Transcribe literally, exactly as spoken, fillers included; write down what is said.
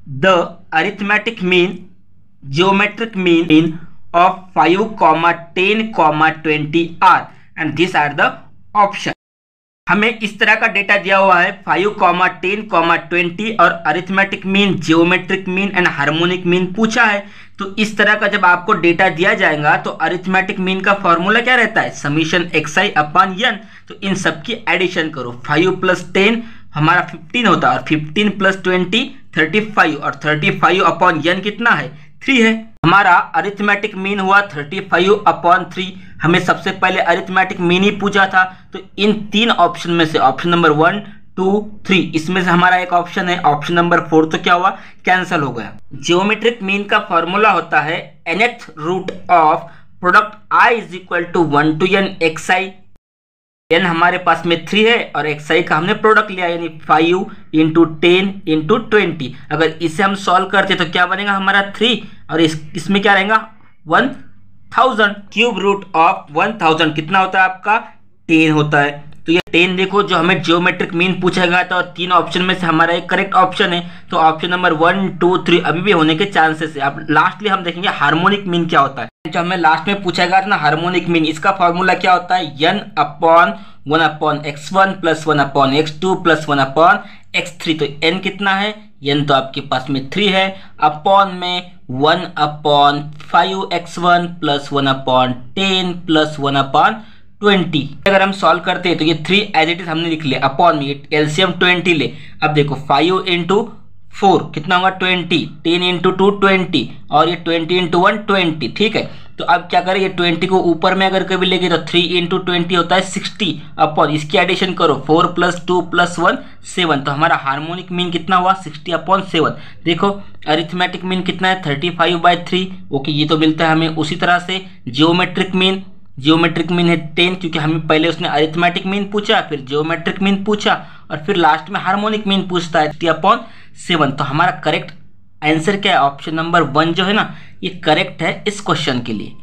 The arithmetic mean geometric mean of five comma ten comma twenty are and this are the option. हमें इस तरह का data दिया हुआ है five comma ten comma twenty और arithmetic mean geometric mean and harmonic mean पूछा है। तो इस तरह का जब आपको डेटा दिया जाएगा तो अरिथमेटिक मीन का फॉर्मूला क्या रहता है, summation x i upon n. तो इन सब की एडिशन करो, फाइव प्लस टेन हमारा फिफ्टीन होता है और fifteen plus twenty thirty five और थर्टी फाइव अपॉन एन कितना है, थ्री है। हमारा अरिथमेटिक मीन हुआ थर्टी फाइव अपॉन थ्री। हमें सबसे पहले अरिथमेटिक मीन ही पूछा था, तो इन तीन ऑप्शन में से option number one two three इसमें से हमारा एक ऑप्शन है, ऑप्शन नंबर फोर तो क्या हुआ, कैंसिल हो गया। जियोमेट्रिक मीन का फॉर्मूला होता है nth root of product i is equal to one two n x i. N हमारे पास में थ्री है और एक्स आई का हमने प्रोडक्ट लिया यानी five into ten into twenty. अगर इसे हम सॉल्व करते तो क्या बनेगा हमारा थ्री और इस इसमें क्या रहेगा one thousand. Cube root of one thousand कितना होता है आपका, टेन होता है। तो ये टेन देखो जो हमें जियोमेट्रिक मीन पूछा गया था और तीन ऑप्शन में से हमारा एक करेक्ट ऑप्शन है, तो option number one two three अभी भी होने के चांसेस है। अब लास्टली हम देखेंगे हार्मोनिक मीन क्या होता है। जो हमें लास्ट में पूछा गया था ना हार्मोनिक मीन, इसका फॉर्मूला क्या होता है, n upon one upon x one plus one upon x two plus one upon x three. तो एन कितना है, एन तो आपके पास में थ्री है, अपॉन में one upon five x one plus one upon ten plus one upon twenty. अगर हम सॉल्व करते हैं तो ये थ्री एज इट इज हमने लिख लिया, अपॉन में एलसीएम ट्वेंटी ले। अब देखो फाइव इंटू फोर कितना होगा twenty, ten into two twenty और ये ट्वेंटी इंटू वन ट्वेंटी, ठीक है। तो अब क्या करें, ये ट्वेंटी को ऊपर में अगर कभी लेंगे तो थ्री इंटू ट्वेंटी होता है सिक्सटी, अपॉन इसकी एडिशन करो four plus two plus one seven. तो हमारा हार्मोनिक मीन कितना हुआ सिक्सटी अपॉन सेवन। देखो अरिथमेटिक मीन कितना है thirty five by three, okay ये तो मिलता है हमें। उसी तरह से जियोमेट्रिक मीन, जियोमेट्रिक मीन है टेन क्योंकि हमें पहले उसने अरिथमेटिक मीन पूछा, फिर जियोमेट्रिक मीन पूछा और फिर लास्ट में हार्मोनिक मीन पूछता है टी अपॉन सेवन। तो हमारा करेक्ट आंसर क्या है, ऑप्शन नंबर वन जो है ना ये करेक्ट है इस क्वेश्चन के लिए।